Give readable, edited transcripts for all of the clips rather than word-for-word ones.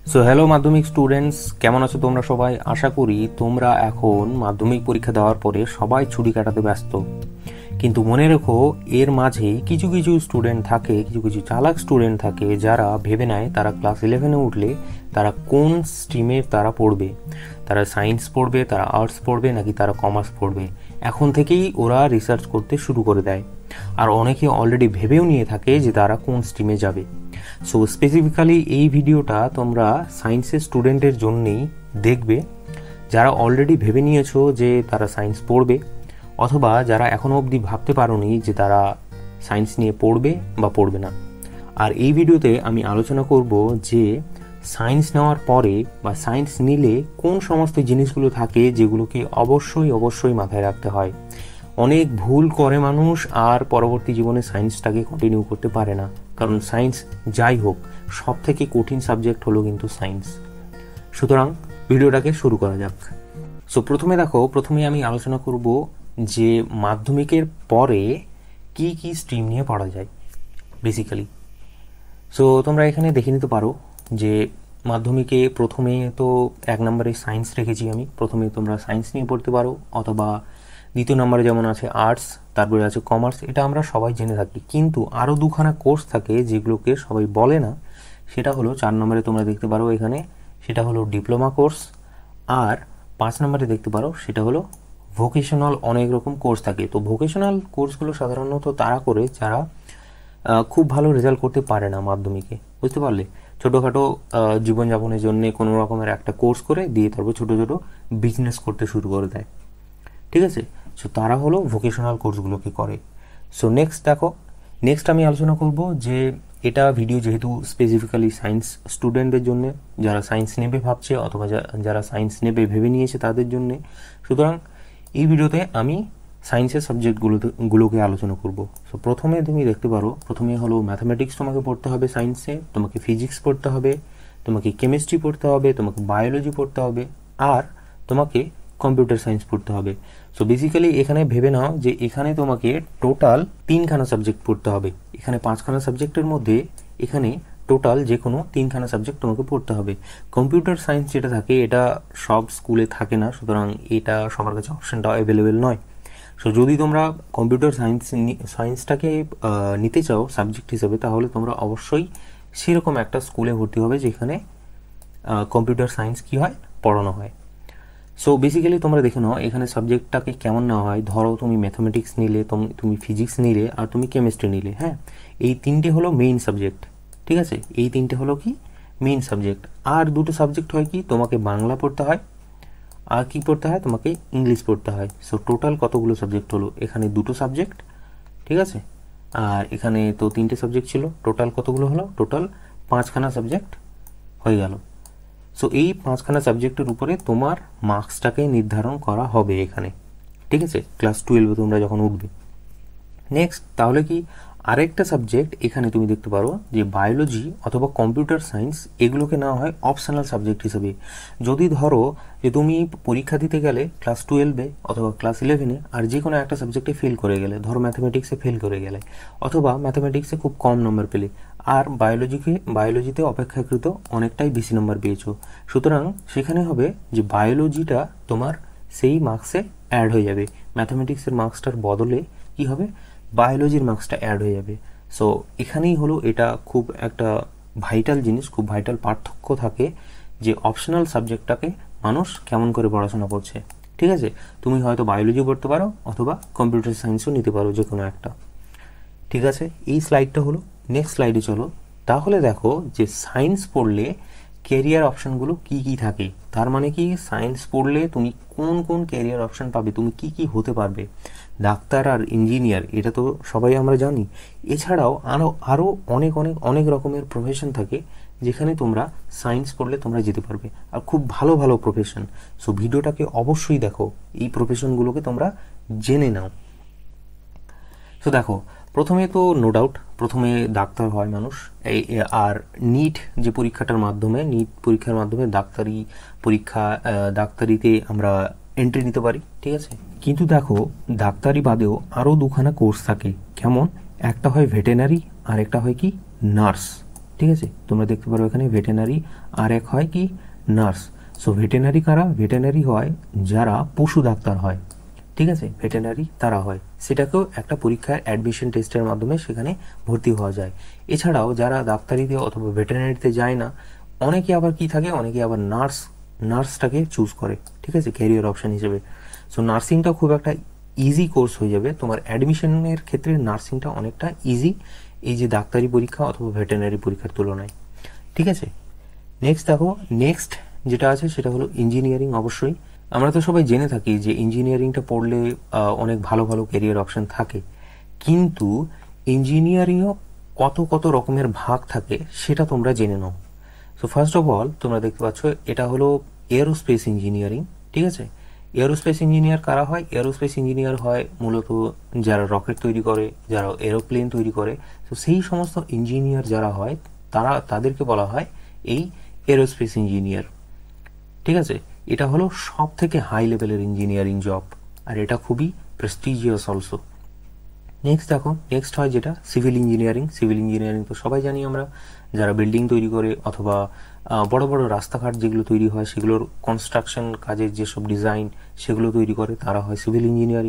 So hello মাধ্যমিক students, কেমন আছো তোমরা সবাই? আশা করি তোমরা এখন মাধ্যমিক পরীক্ষা দেওয়ার পরে সবাই ছুটি কাটাতে ব্যস্ত। কিন্তু মনে রেখো, এর মাঝেই কিছু কিছু স্টুডেন্ট থাকে, কিছু কিছু চালাক স্টুডেন্ট থাকে যারা ভেবে নেয় তারা ক্লাস 11-এ উঠলে তারা কোন স্ট্রিমে তারা পড়বে। তারা সায়েন্স পড়বে, তারা আর্টস পড়বে, নাকি তারা কমার্স পড়বে। এখন থেকেই ওরা রিসার্চ করতে শুরু করে দেয়। আর অনেকে অলরেডি ভেবেও নিয়ে থাকে যে তারা কোন স্ট্রিমে যাবে। সো স্পেসিফিক্যালি এই ভিডিওটা তোমরা সায়েন্সের স্টুডেন্টের জন্যেই দেখবে, যারা অলরেডি ভেবে নিয়েছো যে তারা সায়েন্স পড়বে, অথবা যারা এখনও অবধি ভাবতে পারোনি যে তারা সায়েন্স নিয়ে পড়বে বা পড়বে না। আর এই ভিডিওতে আমি আলোচনা করব যে সায়েন্স নেওয়ার পরে বা সায়েন্স নিলে কোন সমস্ত জিনিসগুলো থাকে যেগুলোকে অবশ্যই অবশ্যই মাথায় রাখতে হয়। অনেক ভুল করে মানুষ আর পরবর্তী জীবনে সায়েন্সটাকে কন্টিনিউ করতে পারে না, কারণ সায়েন্স যাই হোক সব থেকে কঠিন সাবজেক্ট হলো কিন্তু সায়েন্স। সুতরাং ভিডিওটাকে শুরু করা যাক। সো প্রথমে আমি আলোচনা করব যে মাধ্যমিকের পরে কি কি স্ট্রিম নিয়ে পড়া যায় বেসিক্যালি। সো তোমরা এখানে দেখে নিতে পারো যে মাধ্যমিকে প্রথমে তো 1 নম্বরে সায়েন্স রেখেছি আমি। প্রথমে তোমরা সায়েন্স নিয়ে পড়তে পারো, অথবা 2 নম্বরে যেমন আছে আর্টস, তারপরে আছে কমার্স। এটা আমরা সবাই জেনে থাকি, কিন্তু আরও 2খানা কোর্স থাকে যেগুলোকে সবাই বলে না। সেটা হলো 4 নম্বরে তোমরা দেখতে পারো এখানে, সেটা হলো ডিপ্লোমা কোর্স। আর 5 নম্বরে দেখতে পারো সেটা হলো ভোকেশনাল। অনেক রকম কোর্স থাকে। তো ভোকেশনাল কোর্সগুলো সাধারণত তারা করে যারা খুব ভালো রেজাল্ট করতে পারে না মাধ্যমিকে, বুঝতে পারলে? ছোটোখাটো জীবনযাপনের জন্য কোনো রকমের একটা কোর্স করে দিয়ে তারপর ছোটো ছোটো বিজনেস করতে শুরু করে দেয়, ঠিক আছে? সো তারা হলো ভোকেশনাল কোর্সগুলোকে করে। সো নেক্সট আমি আলোচনা করব যে এটা ভিডিও যেহেতু স্পেসিফিক্যালি সায়েন্স স্টুডেন্টদের জন্য, যারা সায়েন্স নেবে ভাবছে অথবা যারা সায়েন্স নেবে ভেবে নিয়েছে তাদের জন্য। সুতরাং এই ভিডিওতে আমি সায়েন্সের সাবজেক্টগুলোকে আলোচনা করব। সো প্রথমে তুমি দেখতে পারো, প্রথমে হলো ম্যাথামেটিক্স তোমাকে পড়তে হবে সায়েন্সে, তোমাকে ফিজিক্স পড়তে হবে, তোমাকে কেমিস্ট্রি পড়তে হবে, তোমাকে বায়োলজি পড়তে হবে, আর তোমাকে কম্পিউটার সায়েন্স পড়তে হবে। সো বেসিক্যালি এখানে ভেবে নাও যে এখানে তোমাকে টোটাল 3খানা সাবজেক্ট পড়তে হবে। এখানে 5খানা সাবজেক্টের মধ্যে এখানে টোটাল যে কোনো 3খানা সাবজেক্ট তোমাকে পড়তে হবে। কম্পিউটার সায়েন্স যেটা থাকে এটা সব স্কুলে থাকে না, সুতরাং এটা সবার কাছে অপশানটা অ্যাভেলেবেল নয়। সো যদি তোমরা কম্পিউটার সায়েন্সটাকে নিতে চাও সাবজেক্ট হিসেবে, তাহলে তোমরা অবশ্যই সেরকম একটা স্কুলে ভর্তি হবে যেখানে কম্পিউটার সায়েন্স কী হয়, পড়ানো হয়। সো বেসিক্যালি তোমরা দেখে নাও এখানে সাবজেক্টটাকে কেমন নেওয়া হয়। ধরো তুমি ম্যাথামেটিক্স নিলে, তুমি ফিজিক্স নিলে, আর তুমি কেমিস্ট্রি নিলে। হ্যাঁ, এই 3টে হলো মেইন সাবজেক্ট, ঠিক আছে? এই 3টে হলো কি মেইন সাবজেক্ট। আর 2টো সাবজেক্ট হয় কি, তোমাকে বাংলা পড়তে হয়, আর কি পড়তে হয়, তোমাকে ইংলিশ পড়তে হয়। সো টোটাল কতগুলো সাবজেক্ট হলো? এখানে 2টো সাবজেক্ট, ঠিক আছে? আর এখানে তো 3টে সাবজেক্ট ছিল। টোটাল কতগুলো হলো? টোটাল 5খানা সাবজেক্ট হয়ে গেল। সো এই 5খানা সাবজেক্টের উপরে তোমার মার্কসটাকে নির্ধারণ করা হবে এখানে, ঠিক আছে? ক্লাস 12-এ তোমরা যখন উঠবে। নেক্সট তাহলে কি আরেকটা সাবজেক্ট এখানে তুমি দেখতে পারো যে বায়োলজি অথবা কম্পিউটার সায়েন্স, এগুলোকে নেওয়া হয় অপশনাল সাবজেক্ট হিসেবে। যদি ধরো যে তুমি পরীক্ষা দিতে গেলে ক্লাস 12-এ অথবা ক্লাস 11-এ আর যে কোনো একটা সাবজেক্টে ফেল করে গেলে, ধরো ম্যাথামেটিক্সে ফেল করে গেলে, অথবা ম্যাথামেটিক্সে খুব কম নম্বর পেলে, আর বায়োলজিতে অপেক্ষাকৃত অনেকটাই বেশি নম্বর পেয়েছো, সুতরাং সেখানে হবে যে বায়োলজিটা তোমার সেই মার্কসে অ্যাড হয়ে যাবে। ম্যাথামেটিক্সের মার্কসটার বদলে কি হবে, বায়োলজির মার্কসটা অ্যাড হয়ে যাবে। সো এখানেই হলো এটা খুব একটা ভাইটাল জিনিস, খুব ভাইটাল পার্থক্য থাকে যে অপশনাল সাবজেক্টটাকে মানুষ কেমন করে পড়াশোনা করছে, ঠিক আছে? তুমি হয়তো বায়োলজি পড়তে পারো অথবা কম্পিউটার সায়েন্সও নিতে পারো, যে কোনো একটা, ঠিক আছে? এই স্লাইডটা হলো। নেক্সট স্লাইডে চলো। তাহলে দেখো যে সায়েন্স পড়লে ক্যারিয়ার অপশানগুলো কি কি থাকে। তার মানে কি, সায়েন্স পড়লে তুমি কোন কোন ক্যারিয়ার অপশান পাবে, তুমি কি কি হতে পারবে। ডাক্তার আর ইঞ্জিনিয়ার, এটা তো সবাই আমরা জানি। এছাড়াও আরও অনেক রকমের প্রফেশন থাকে যেখানে তোমরা সায়েন্স পড়লে তোমরা যেতে পারবে, আর খুব ভালো ভালো প্রফেশন। সো ভিডিওটাকে অবশ্যই দেখো, এই প্রফেশনগুলোকে তোমরা জেনে নাও। সো দেখো, প্রথমে তো নো ডাউট প্রথমে ডাক্তার হয় মানুষ। আর নিট পরীক্ষার মাধ্যমে ডাক্তারিতে আমরা এন্ট্রি নিতে পারি, ঠিক আছে? কিন্তু দেখো, ডাক্তারি বাদেও আরও 2খানা কোর্স থাকে। কেমন? একটা হয় ভেটেরিনারি আর একটা হয় কি নার্স, ঠিক আছে, তোমরা দেখতে পারো এখানে ভেটেনারি, আর এক হয় কি নার্স। সো ভেটেনারি কারা? ভেটেনারি হয় যারা পশু ডাক্তার হয়, ঠিক আছে, ভেটেনারি তারা হয়। সেটাকেও একটা পরীক্ষার অ্যাডমিশন টেস্টের মাধ্যমে সেখানে ভর্তি হওয়া যায়। এছাড়াও যারা ডাক্তারিতে অথবা ভেটেনারিতে যায় না, অনেকে আবার কি থাকে, অনেকে আবার নার্সটাকে চুজ করে, ঠিক আছে, ক্যারিয়ার অপশন হিসেবে। সো নার্সিংটা খুব একটা ইজি কোর্স হয়ে যাবে তোমার অ্যাডমিশনের ক্ষেত্রে। নার্সিংটা অনেকটা ইজি এই যে ডাক্তারি পরীক্ষা অথবা ভেটেনারি পরীক্ষার তুলনায়, ঠিক আছে। নেক্সট যেটা আছে সেটা হলো ইঞ্জিনিয়ারিং। অবশ্যই আমরা তো সবাই জেনে থাকি যে ইঞ্জিনিয়ারিংটা পড়লে অনেক ভালো ভালো ক্যারিয়ার অপশন থাকে, কিন্তু ইঞ্জিনিয়ারিংও কত কত রকমের ভাগ থাকে সেটা তোমরা জেনে নাও। সো ফার্স্ট অফ অল তোমরা দেখতে পাচ্ছ এটা হলো এরোস্পেস ইঞ্জিনিয়ারিং, ঠিক আছে। এরোস্পেস ইঞ্জিনিয়ার কারা হয়? এরোস্পেস ইঞ্জিনিয়ার হয় মূলত যারা রকেট তৈরি করে, যারা এরোপ্লেন তৈরি করে। তো সেই সমস্ত ইঞ্জিনিয়ার যারা হয় তাদেরকে বলা হয় এই এরোস্পেস ইঞ্জিনিয়ার, ঠিক আছে। এটা হলো সব থেকে হাই লেভেলের ইঞ্জিনিয়ারিং জব, আর এটা খুবই প্রেস্টিজিয়াস অলসো। নেক্সট হয় যেটা সিভিল ইঞ্জিনিয়ারিং। সিভিল ইঞ্জিনিয়ারিং তো সবাই জানি আমরা, যারা বিল্ডিং তৈরি করে অথবা বড় বড় রাস্তাঘাট যেগুলো তৈরি হয় সেগুলোর কনস্ট্রাকশন কাজের যেসব ডিজাইন সেগুলো তৈরি করে, তারা হয় সিভিল ইঞ্জিনিয়ারিং।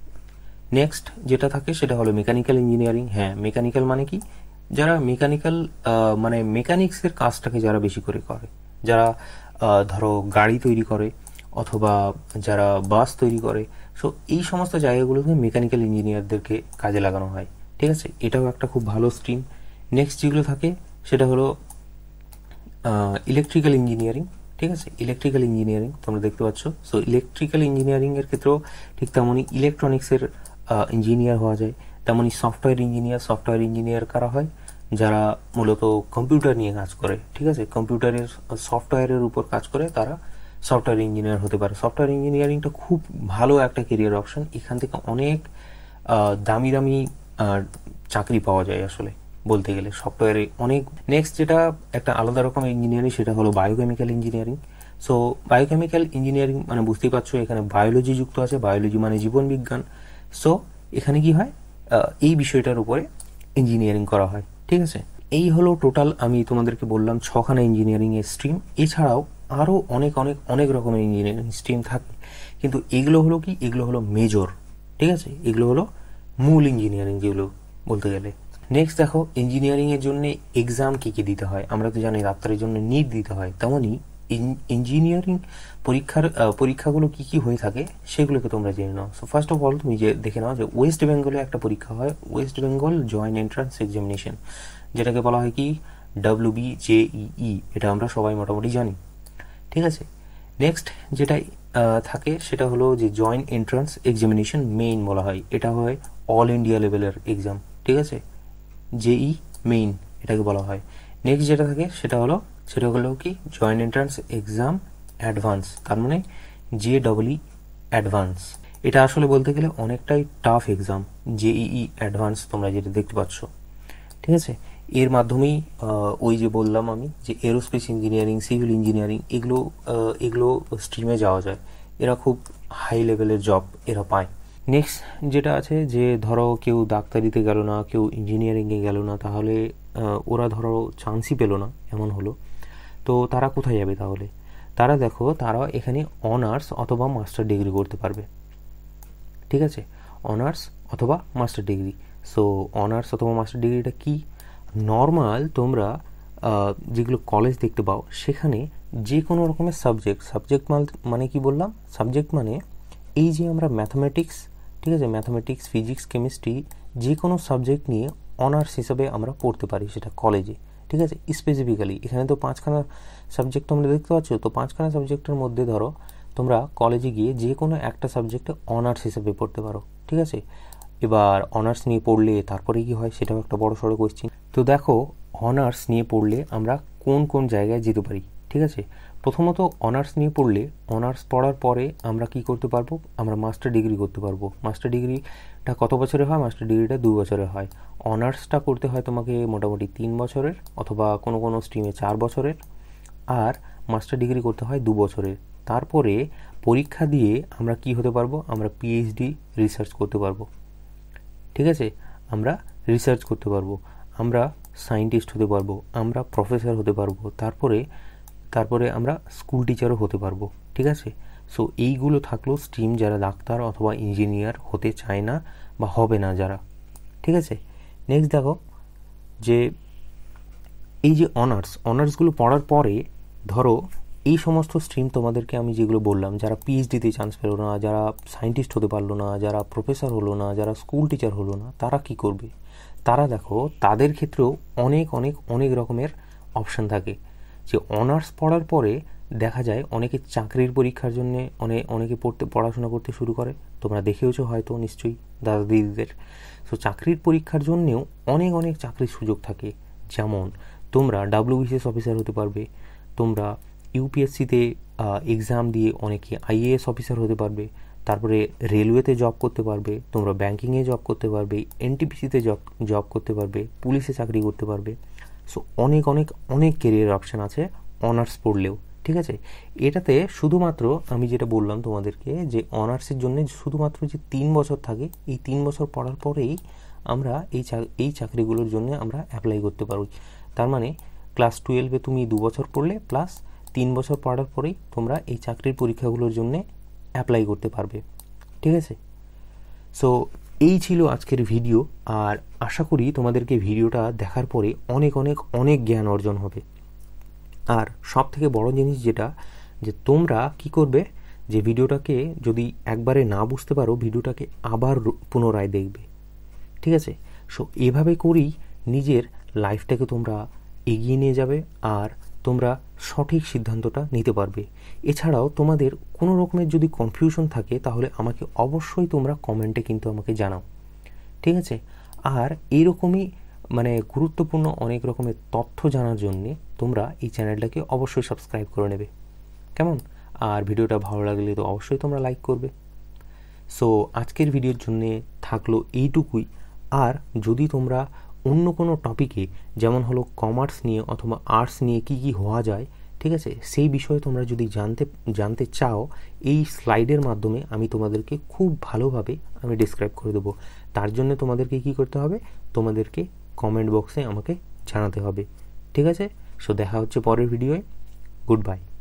নেক্সট যেটা থাকে সেটা হলো মেকানিক্যাল ইঞ্জিনিয়ারিং। হ্যাঁ, মেকানিক্যাল মানে কি? যারা মেকানিক্যাল মানে মেকানিক্সের কাজটাকে যারা বেশি করে করে, যারা ধরো গাড়ি তৈরি করে অথবা যারা বাস তৈরি করে। সো এই সমস্ত জায়গাগুলোতে মেকানিক্যাল ইঞ্জিনিয়ারদেরকে কাজে লাগানো হয়, ঠিক আছে। এটাও একটা খুব ভালো স্ট্রিম। নেক্সট যেগুলো থাকে সেটা হলো ইলেকট্রিক্যাল ইঞ্জিনিয়ারিং, ঠিক আছে। ইলেকট্রিক্যাল ইঞ্জিনিয়ারিং তোমরা দেখতে পাচ্ছ। সো ইলেকট্রিক্যাল ইঞ্জিনিয়ারিংয়ের ক্ষেত্রেও ঠিক তেমনই ইলেকট্রনিক্সের ইঞ্জিনিয়ার হওয়া যায়। তেমনই সফটওয়্যার ইঞ্জিনিয়ার কারা হয়? যারা মূলত কম্পিউটার নিয়ে কাজ করে, ঠিক আছে, কম্পিউটারের সফটওয়্যারের উপর কাজ করে তারা সফটওয়্যার ইঞ্জিনিয়ার হতে পারে। সফটওয়্যার ইঞ্জিনিয়ারিংটা খুব ভালো একটা কেরিয়ার অপশন। এখান থেকে অনেক দামি দামি চাকরি পাওয়া যায় আসলে বলতে গেলে সফটওয়্যারে অনেক। নেক্সট যেটা একটা আলাদা রকমের ইঞ্জিনিয়ারিং সেটা হলো biochemical engineering. So biochemical engineering মানে বুঝতেই পারছো এখানে বায়োলজি যুক্ত আছে। বায়োলজি মানে জীবন বিজ্ঞান। সো এখানে কি হয়, এই বিষয়টার উপরে ইঞ্জিনিয়ারিং করা হয়, ঠিক আছে। এই হলো টোটাল আমি তোমাদেরকে বললাম 6খানা ইঞ্জিনিয়ারিং এর স্ট্রিম। এছাড়াও আরও অনেক অনেক অনেক রকমের ইঞ্জিনিয়ারিং স্ট্রিম থাকে, কিন্তু এগুলো হলো কি, এগুলো হলো মেজর, ঠিক আছে, এগুলো হলো মূল ইঞ্জিনিয়ারিং যেগুলো বলতে গেলে। নেক্সট দেখো ইঞ্জিনিয়ারিংয়ের জন্য এক্সাম কী কী দিতে হয়। আমরা তো জানি ডাক্তারের জন্য নিট দিতে হয়, তেমনই ইঞ্জিনিয়ারিং পরীক্ষাগুলো কী কী হয়ে থাকে সেগুলোকে তোমরা জেনে নাও। সো ফার্স্ট অফ অল তুমি যে দেখে নাও যে ওয়েস্ট বেঙ্গলে একটা পরীক্ষা হয়, West Bengal joint entrance examination, যেটাকে বলা হয় কি WBJEE। এটা আমরা সবাই মোটামুটি জানি, ঠিক আছে। নেক্সট যেটা থাকে সেটা হলো যে জয়েন্ট এন্ট্রান্স এক্সামিনেশন মেইন বলা হয়। এটা হয় অল ইন্ডিয়া লেভেলের এক্সাম, ঠিক আছে, JEE মেইন এটাকে বলা হয়। নেক্সট যেটা থাকে সেটা হলো কি জয়েন্ট এন্ট্রান্স এক্সাম অ্যাডভান্স, তার মানে JEE অ্যাডভান্স। এটা আসলে বলতে গেলে অনেকটাই টাফ এক্সাম, JEE অ্যাডভান্স তোমরা যেটা দেখতে পাচ্ছ, ঠিক আছে। এর মাধ্যমেই ওই যে বললাম আমি যে এরোস্পেস ইঞ্জিনিয়ারিং, সিভিল ইঞ্জিনিয়ারিং এগুলো স্ট্রিমে যাওয়া যায়। এরা খুব হাই লেভেলের জব এরা পায়। নেক্সট যেটা আছে যে ধরো কেউ ডাক্তারিতে গেল না, কেউ ইঞ্জিনিয়ারিংয়ে গেল না, তাহলে ওরা ধরো চান্সই পেলো না, এমন হলো, তো তারা কোথায় যাবে তাহলে? তারা এখানে অনার্স অথবা মাস্টার ডিগ্রি করতে পারবে, ঠিক আছে, অনার্স অথবা মাস্টার ডিগ্রি। সো অনার্স অথবা মাস্টার ডিগ্রিটা কি? নর্মাল তোমরা যেগুলো কলেজ দেখতে পাও সেখানে যে কোনো রকমের সাবজেক্ট মানে কি বললাম? সাবজেক্ট মানে এই যে আমরা ম্যাথামেটিক্স, ঠিক আছে, ম্যাথামেটিক্স, ফিজিক্স, কেমিস্ট্রি যে কোনো সাবজেক্ট নিয়ে অনার্স হিসাবে আমরা পড়তে পারি সেটা কলেজে, ঠিক আছে। স্পেসিফিক্যালি এখানে তো 5খানা সাবজেক্ট তোমরা দেখতে পাচ্ছ, তো 5খানা সাবজেক্টের মধ্যে ধরো তোমরা কলেজে গিয়ে যে কোনো একটা সাবজেক্টে অনার্স হিসেবে পড়তে পারো, ঠিক আছে। এবার অনার্স নিয়ে পড়লে তারপরে কি হয় সেটাও একটা বড় সড়ো কোয়েশ্চেন। তো দেখো অনার্স নিয়ে পড়লে আমরা কোন কোন জায়গায় যেতে পারি, ঠিক আছে। প্রথমত অনার্স নিয়ে পড়লে, অনার্স পড়ার পরে আমরা কি করতে পারবো? আমরা মাস্টার ডিগ্রি করতে পারবো। মাস্টার ডিগ্রিটা কত বছরের হয়? মাস্টার ডিগ্রিটা 2 বছরের হয়। অনার্সটা করতে হয় তোমাকে মোটামুটি 3 বছরের, অথবা কোনো কোনো স্ট্রিমে 4 বছরের, আর মাস্টার ডিগ্রি করতে হয় 2 বছরের। তারপরে পরীক্ষা দিয়ে আমরা কি হতে পারবো? আমরা PhD রিসার্চ করতে পারবো, ঠিক আছে, আমরা রিসার্চ করতে পারবো। আমরা সায়েন্টিস্ট হতে পারবো, আমরা প্রফেসর হতে পারবো, তারপরে আমরা স্কুল টিচারও হতে পারবো। ঠিক আছে, সো এইগুলো থাকলো স্ট্রিম যারা ডাক্তার অথবা ইঞ্জিনিয়ার হতে চায় না বা হবে না যারা। ঠিক আছে, নেক্সট দেখো যে এই যে অনার্সগুলো পড়ার পরে ধরো এই সমস্ত স্ট্রিম তোমাদেরকে আমি যেগুলো বললাম, যারা পিএইচডিতে চান্স পেলো না, যারা সায়েন্টিস্ট হতে পারলো না, যারা প্রফেসর হলো না, যারা স্কুল টিচার হলো না, তারা কি করবে? তারা দেখো তাদের ক্ষেত্রেও অনেক অনেক অনেক রকমের অপশান থাকে। যে অনার্স পড়ার পরে দেখা যায় অনেকে চাকরির পরীক্ষার জন্যে অনেকে পড়াশোনা করতে শুরু করে, তোমরা দেখেওছো হয়তো নিশ্চয়ই দাদা দিদিদের। সো চাকরির পরীক্ষার জন্যেও অনেক অনেক চাকরির সুযোগ থাকে। যেমন তোমরা WBCS অফিসার হতে পারবে, তোমরা ইউপিএসসিতে এক্সাম দিয়ে অনেকে IAS অফিসার হতে পারবে, তারপরে রেলওয়েতে জব করতে পারবে, তোমরা ব্যাঙ্কিংয়ে জব করতে পারবে, NTPCতে জব করতে পারবে, পুলিশে চাকরি করতে পারবে। সো অনেক অনেক অনেক কেরিয়ার অপশান আছে অনার্স পড়লেও। ঠিক আছে, এটাতে শুধুমাত্র আমি যেটা বললাম তোমাদেরকে যে অনার্সের জন্য শুধুমাত্র যে 3 বছর থাকে, এই 3 বছর পড়ার পরেই আমরা এই চাকরিগুলোর জন্য আমরা অ্যাপ্লাই করতে পারি। তার মানে ক্লাস 12-এ তুমি 2 বছর পড়লে প্লাস 3 বছর পড়ার পরেই তোমরা এই চাকরির পরীক্ষাগুলোর জন্য অ্যাপ্লাই করতে পারবে। ঠিক আছে, সো এই ছিল আজকের ভিডিও, আর আশা করি তোমাদেরকে ভিডিওটা দেখার পরে অনেক অনেক অনেক জ্ঞান অর্জন হবে। আর সব থেকে বড় জিনিস যেটা, যে তোমরা কি করবে, যে ভিডিওটাকে যদি একবারে না বুঝতে পারো ভিডিওটাকে আবার পুনরায় দেখবে। ঠিক আছে, সো এভাবে করেই নিজের লাইফটাকে তোমরা এগিয়ে নিয়ে যাবে আর তোমরা সঠিক সিদ্ধান্তটা নিতে পারবে। এছাড়াও তোমাদের কোনো রকমের যদি কনফিউশন থাকে তাহলে আমাকে অবশ্যই তোমরা কমেন্টে কিন্তু আমাকে জানাও। ঠিক আছে, আর এইরকমই গুরুত্বপূর্ণ অনেক রকমের তথ্য জানার জন্যে তোমরা এই চ্যানেলটাকে অবশ্যই সাবস্ক্রাইব করে নেবে, কেমন? আর ভিডিওটা ভালো লাগলে তো অবশ্যই তোমরা লাইক করবে। সো আজকের ভিডিওর জন্যে থাকলো এইটুকুই। আর যদি তোমরা অন্য কোনো টপিকে, যেমন হলো কমার্স নিয়ে অথবা আর্টস নিয়ে কি হওয়া যায়, ঠিক আছে, সেই বিষয়ে তোমরা যদি জানতে চাও, এই স্লাইডের মাধ্যমে আমি তোমাদেরকে খুব ভালোভাবে আমি ডিসক্রাইব করে দেবো। তার জন্য তোমাদেরকে কি করতে হবে, তোমাদেরকে কমেন্ট বক্সে আমাকে জানাতে হবে। ঠিক আছে, সো দেখা হচ্ছে পরের ভিডিওয়ে। Good bye.